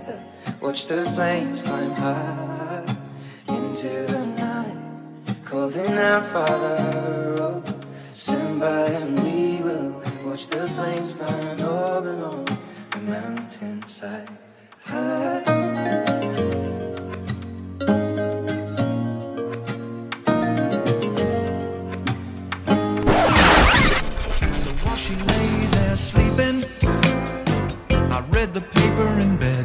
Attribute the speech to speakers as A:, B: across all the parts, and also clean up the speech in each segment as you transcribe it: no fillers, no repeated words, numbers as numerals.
A: together, watch the flames climb high into the night, calling out Father, oh, stand by and we will watch the flames burn over and on the mountainside high.
B: Sleeping, I read the paper in bed,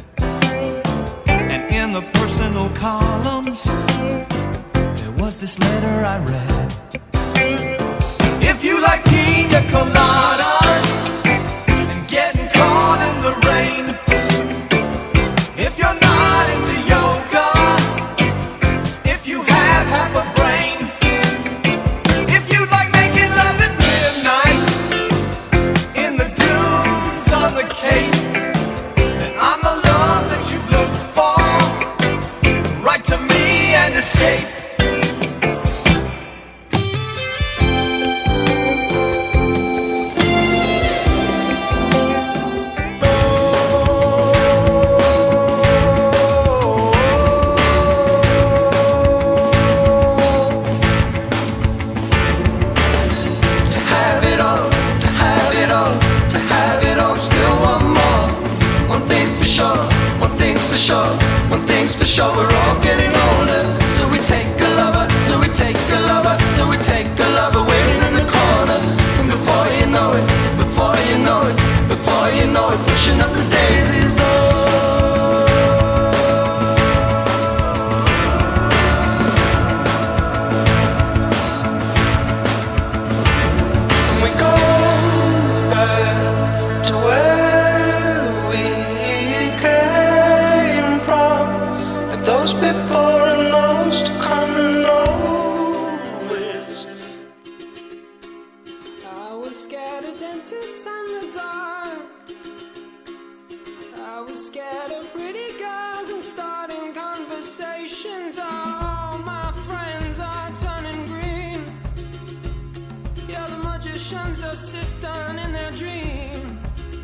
B: and in the personal columns there was this letter I read. If you like pina coladas and getting caught in the rain, if you're not into yoga, if you have half a brain, if you like making love at midnight on the Cape, then I'm the love that you've looked for. Write to me and escape.
A: To have it all, to have it all, to have it all. Still one more. One thing's for sure, one thing's for sure, one thing's for sure. We're all getting older, so we take a lover, so we take a lover, so we take a lover waiting in the corner. And before you know it, before you know it, before you know it, pushing up the daisies. And we go back to where we came from, and those before and those to come and always. I was scared of dentists and the dark. I was scared of pretty girls and starting conversations. All my friends are turning green. Yeah, the magician's assistant in their dream.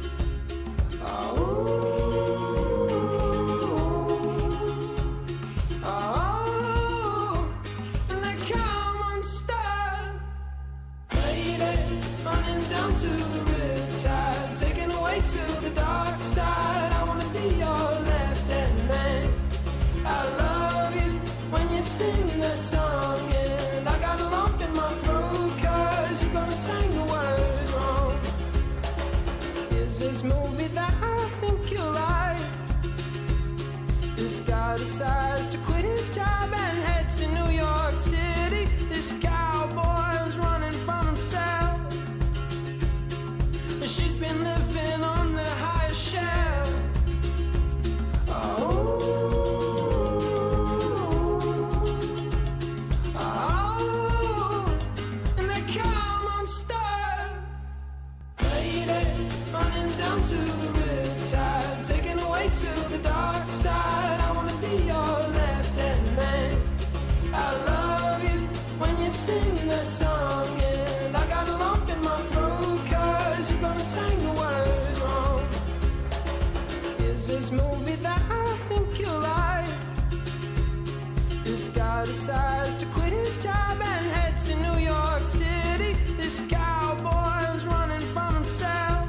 A: And they come unstuck. Lady, running down to the riptide, taken away to the dark side. I wanna be your left-hand man. I love you when you're singing that song, and I got a lump in my throat 'cause you're gonna sing the words wrong. Is this movie that I think you like? This guy decides to quit his job and head to New York City. This cowboy's running from himself, and she's been living on the highest shelf. And they come unstuck. Lady, running down to the riptide, taken away to the dark side. I wanna be your left-hand man. I love you when you're singing that song, and I got a lump in my throat 'cause you're gonna sing the words wrong. Is this movie that I think you like? This guy decides to quit his job and head to New York City. This cowboy's running from himself,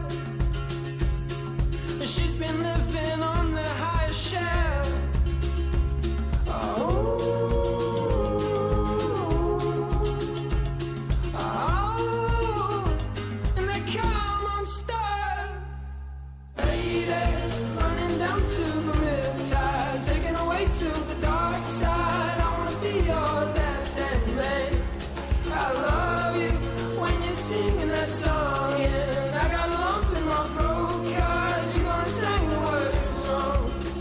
A: and she's been living on the highest shelf. And they come unstuck. Lady, running down to the riptide, taken away to the dark side. I wanna be your left-hand man. I love you when you're singing that song, and I got a lump in my throat 'cause you're gonna sing the words wrong.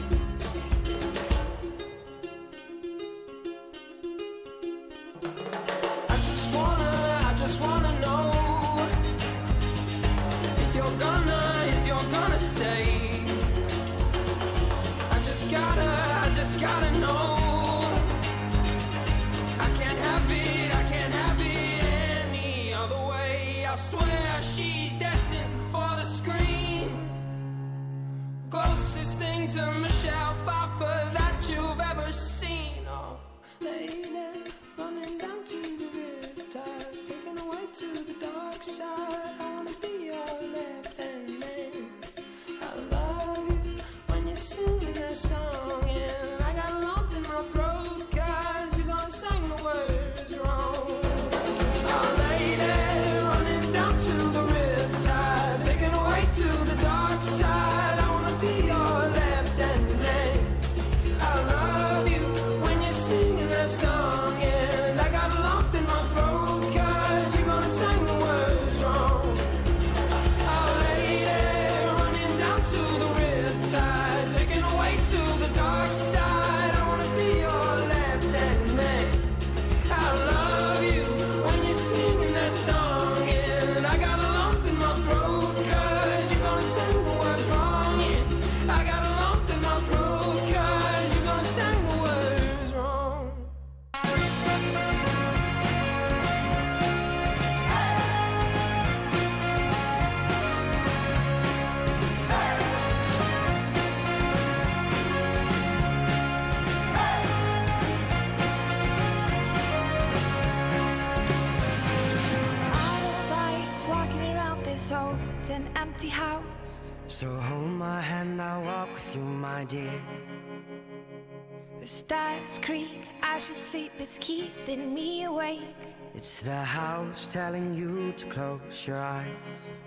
A: I just wanna know if you're gonna stay. I just gotta know. I can't have it any other way. I swear she's destined for the screen. Closest thing to me
C: So hold my hand, I'll walk with you, my dear.
D: The stars creak, I should sleep, it's keeping me awake.
C: It's the house telling you to close your eyes.